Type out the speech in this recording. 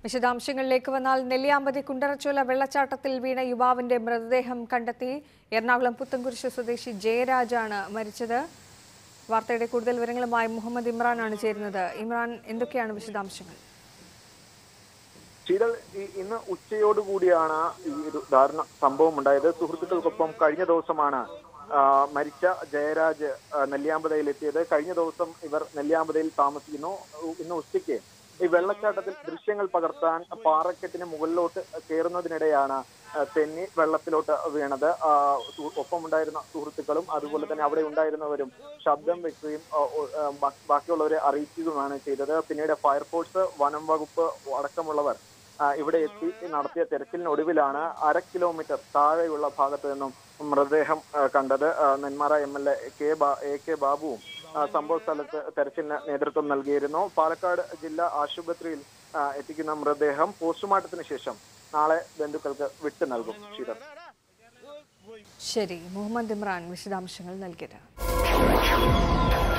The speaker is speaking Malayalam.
വിശദാംശങ്ങളിലേക്ക് വന്നാൽ നെല്ലിയാമ്പതി കുണ്ടറച്ചോല വെള്ളച്ചാട്ടത്തിൽ വീണ യുവാവിന്റെ മൃതദേഹം കണ്ടെത്തി. എറണാകുളം പുത്തൻകുരിശ് സ്വദേശി ജയരാജാണ് മരിച്ചത്. വാർത്തയുടെ കൂടുതൽ വിവരങ്ങളുമായി മുഹമ്മദ് ഇമ്രാനാണ് ചേരുന്നത്. ഇമ്രാൻ, എന്തൊക്കെയാണ് വിശദാംശങ്ങൾ? ശീതൾ, ഇന്ന് ഉച്ചയോടുകൂടിയാണ് ഈ ഒരു ദാരുണ സംഭവം ഉണ്ടായത്. സുഹൃത്തുക്കൾക്കൊപ്പം കഴിഞ്ഞ ദിവസമാണ് മരിച്ച ജയരാജ് നെല്ലിയാമ്പതിയിൽ എത്തിയത്. കഴിഞ്ഞ ദിവസം ഇവർ നെല്ലിയാമ്പതിയിൽ താമസിക്കുന്നു. ഇന്ന് ഉച്ചയ്ക്ക് ഈ വെള്ളച്ചാട്ടത്തിൽ ദൃശ്യങ്ങൾ പകർത്താൻ പാറക്കെട്ടിന് മുകളിലോട്ട് കയറുന്നതിനിടെയാണ് തെന്നി വെള്ളത്തിലോട്ട് വീണത്. ഒപ്പമുണ്ടായിരുന്ന സുഹൃത്തുക്കളും അതുപോലെ തന്നെ അവിടെ ഉണ്ടായിരുന്നവരും ശബ്ദം വെക്കുകയും ബാക്കിയുള്ളവരെ അറിയിക്കുകയുമാണ് ചെയ്തത്. പിന്നീട് ഫയർഫോഴ്സ്, വനം വകുപ്പ് അടക്കമുള്ളവർ ഇവിടെ എത്തി നടത്തിയ തെരച്ചിലിനൊടുവിലാണ് 1/2 കിലോമീറ്റർ താഴെയുള്ള ഭാഗത്ത് നിന്നും മൃതദേഹം കണ്ടത്. നെന്മാറ MLA AK ബാബുവും സംഭവ സ്ഥലത്ത് തെരച്ചിലിന് നേതൃത്വം നൽകിയിരുന്നു. പാലക്കാട് ജില്ലാ ആശുപത്രിയിൽ എത്തിക്കുന്ന മൃതദേഹം പോസ്റ്റ്മോർട്ടത്തിന് ശേഷം നാളെ ബന്ധുക്കൾക്ക് വിട്ടു നൽകും. ശരി, മുഹമ്മദ് ഇമ്രാൻ വിശദാംശങ്ങൾ നൽകിയത്.